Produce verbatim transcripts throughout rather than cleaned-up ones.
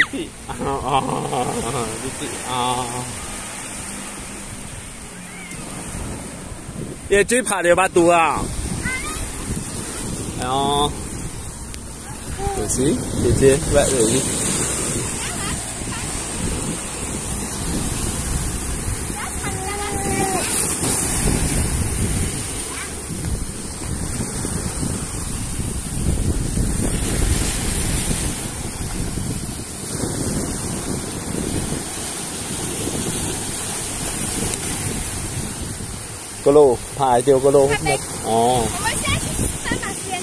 弟啊啊，弟弟啊！你嘴拍到把肚啊！哎呦，就是姐姐喂你。 个路拍掉个路哦。我们先去吃那些。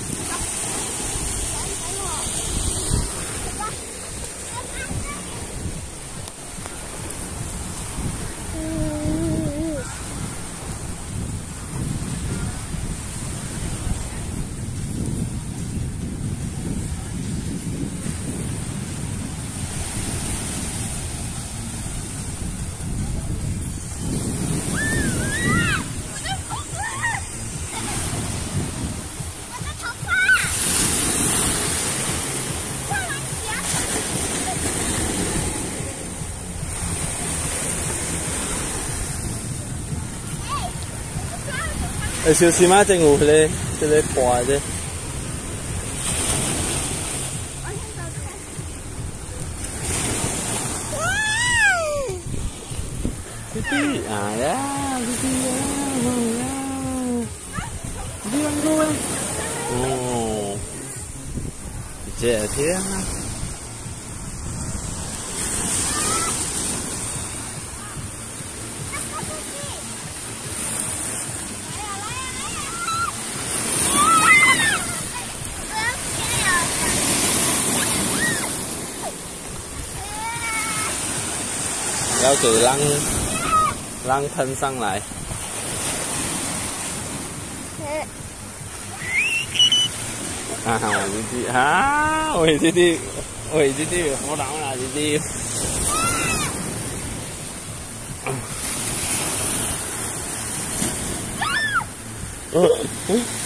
哎，小心嘛，真有迄个，迄个破的。弟弟，哎呀，弟弟呀，哎呀，弟弟玩过啊？哦，这天啊！ 要给浪浪喷上来。啊哈，弟弟啊，喂弟弟，喂弟弟，好冷啦，弟弟。嗯嗯。